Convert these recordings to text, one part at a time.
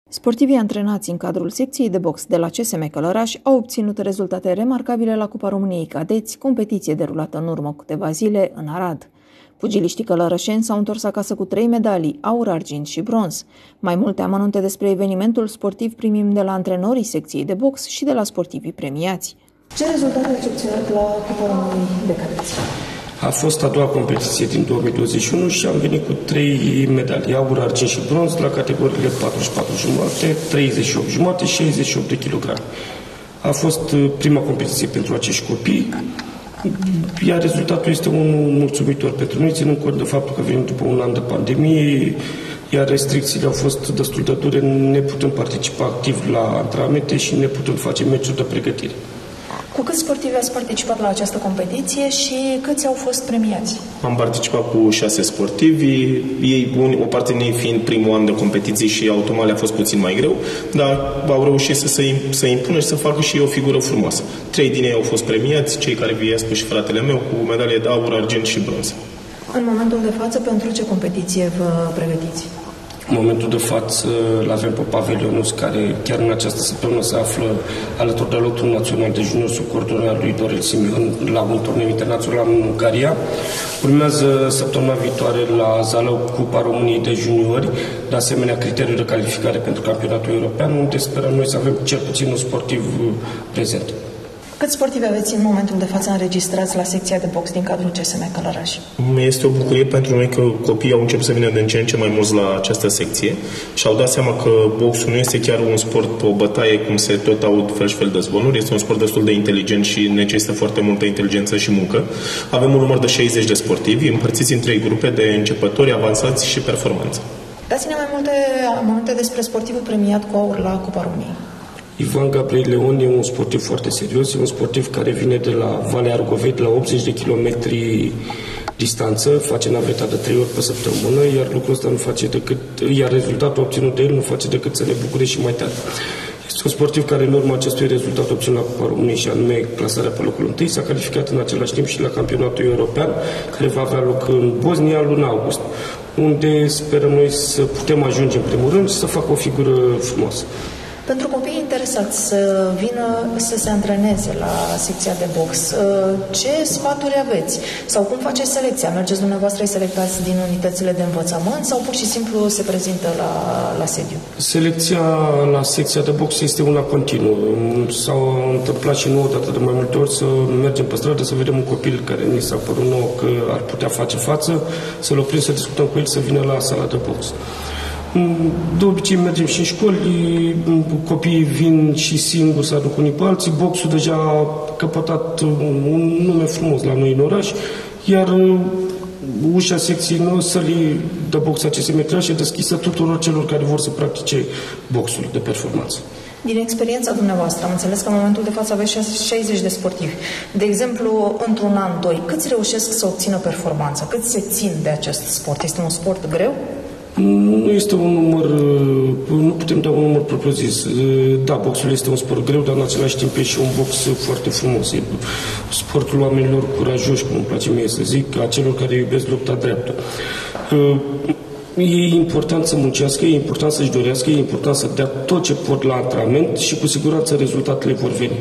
Sportivii antrenați în cadrul secției de box de la CSM Călăraș au obținut rezultate remarcabile la Cupa României Cadeți, competiție derulată în urmă câteva zile în Arad. Pugiliștii călărășeni s-au întors acasă cu 3 medalii, aur, argint și bronz. Mai multe amănunte despre evenimentul sportiv primim de la antrenorii secției de box și de la sportivii premiați. Ce rezultate ați obținut la Cupa României de Cadeți? A fost a doua competiție din 2021 și am venit cu 3 medalii, aur, argint și bronz, la categoriile 44 jumate, 38 jumate și 68 de kilograme. A fost prima competiție pentru acești copii, iar rezultatul este unul mulțumitor pentru noi, ținând cont de faptul că venim după un an de pandemie, iar restricțiile au fost destul de dure, ne putem participa activ la antrenamente și ne putem face meciuri de pregătire. Cu câți sportivi ați participat la această competiție și câți au fost premiați? Am participat cu 6 sportivi, ei, o parte din ei fiind primul an de competiție și automat le-a fost puțin mai greu, dar au reușit să impună și să facă și o figură frumoasă. 3 din ei au fost premiați, cei care vi-a spus și fratele meu, cu medalie de aur, argint și bronz. În momentul de față, pentru ce competiție vă pregătiți? În momentul de față îl avem pe Pavel Ionuț, care chiar în această săptămână se află alături de lotul național de junior sub coordonarea lui Dorel Simion la un turneu internațional în Ungaria. Urmează săptămâna viitoare la Zalău Cupa României de juniori, de asemenea criteriul de calificare pentru campionatul european, unde sperăm noi să avem cel puțin un sportiv prezent. Câți sportivi aveți în momentul de față înregistrați la secția de box din cadrul CSM Călăraș? Este o bucurie pentru noi că copiii au început să vină din ce în ce mai mulți la această secție și au dat seama că boxul nu este chiar un sport, o bătaie, cum se tot aud fel și fel de zvonuri. Este un sport destul de inteligent și necesită foarte multă inteligență și muncă. Avem un număr de 60 de sportivi împărțiți în 3 grupe de începători, avansați și performanță. Dați-ne mai multe amănunte despre sportivul premiat cu aur la Cupa României. Ivan Gabriel Leon e un sportiv foarte serios, e un sportiv care vine de la Valea Argovei, de la 80 de kilometri distanță, face naveta de 3 ori pe săptămână, iar lucrul ăsta iar rezultatul obținut de el nu face decât să ne bucure și mai tare. Este un sportiv care în urma acestui rezultat obținut la Cupa României și anume clasarea pe locul 1, s-a calificat în același timp și la campionatul european, care va avea loc în Bosnia luna august, unde sperăm noi să putem ajunge în primul rând și să facă o figură frumoasă. Pentru copiii interesați să vină să se antreneze la secția de box, ce sfaturi aveți? Sau cum faceți selecția? Mergeți dumneavoastră, îi selectați din unitățile de învățământ sau pur și simplu se prezintă la sediu? Selecția la secția de box este una continuă. S-au întâmplat și nouă dată de mai multe ori să mergem pe stradă, să vedem un copil care ni s-a părut nouă că ar putea face față, să-l oprim, să discutăm cu el, să vină la sala de box. De obicei mergem și în școli, copiii vin și singuri să aduc unii pe alții, boxul deja a căpătat un nume frumos la noi în oraș, iar ușa secției sălii de box a CSM Călăraș e deschisă tuturor celor care vor să practice boxul de performanță. Din experiența dumneavoastră, am înțeles că în momentul de față aveți 60 de sportivi. De exemplu, într-un an, 2, câți reușesc să obțină performanță? Câți se țin de acest sport? Este un sport greu? Nu este un număr, nu putem da un număr propriu-zis. Da, boxul este un sport greu, dar în același timp e și un box foarte frumos. E sportul oamenilor curajoși, cum îmi place mie să zic, a celor care iubesc lupta dreaptă. E important să muncească, e important să-și dorească, e important să dea tot ce pot la antrenament și cu siguranță rezultatele vor veni.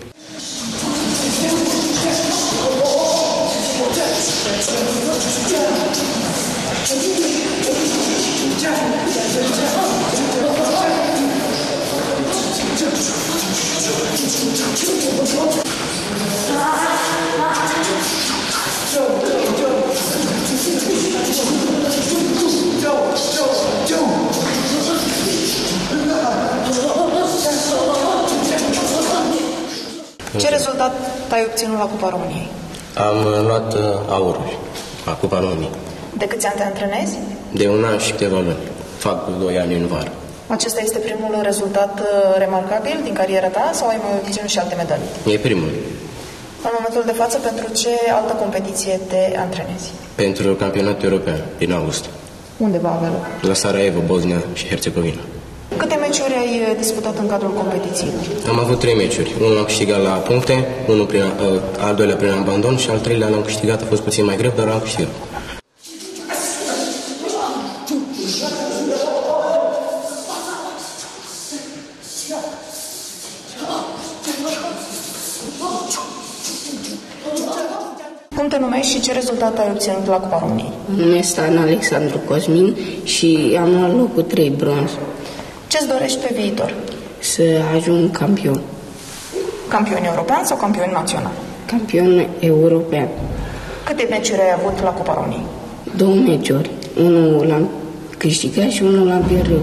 Ce rezultat ai obținut la Cupa României? Am luat aurul la Cupa României. De câți ani te antrenezi? De 1 an și câteva luni. Fac 2 ani în vară. Acesta este primul rezultat remarcabil din cariera ta sau ai mai obținut și alte medalii? E primul. În momentul de față, pentru ce altă competiție te antrenezi? Pentru campionatul european din august. Unde va avea loc? La Sarajevo, Bosnia și Herțegovina. Câte meciuri ai disputat în cadrul competiției? Am avut 3 meciuri. Unul am câștigat la puncte, al doilea prin abandon și al treilea l-am câștigat. A fost puțin mai greu, dar l-am câștigat. te numești și ce rezultat ai obținut la Cupa României? Mă numesc Ana Alexandru Cosmin și am luat locul 3 bronz. Ce-ți dorești pe viitor? Să ajung campion. Campion european sau campion național? Campion european. Câte meciuri ai avut la Cupa României? 2 meciuri. Unul l-am câștigat și unul l-am pierdut.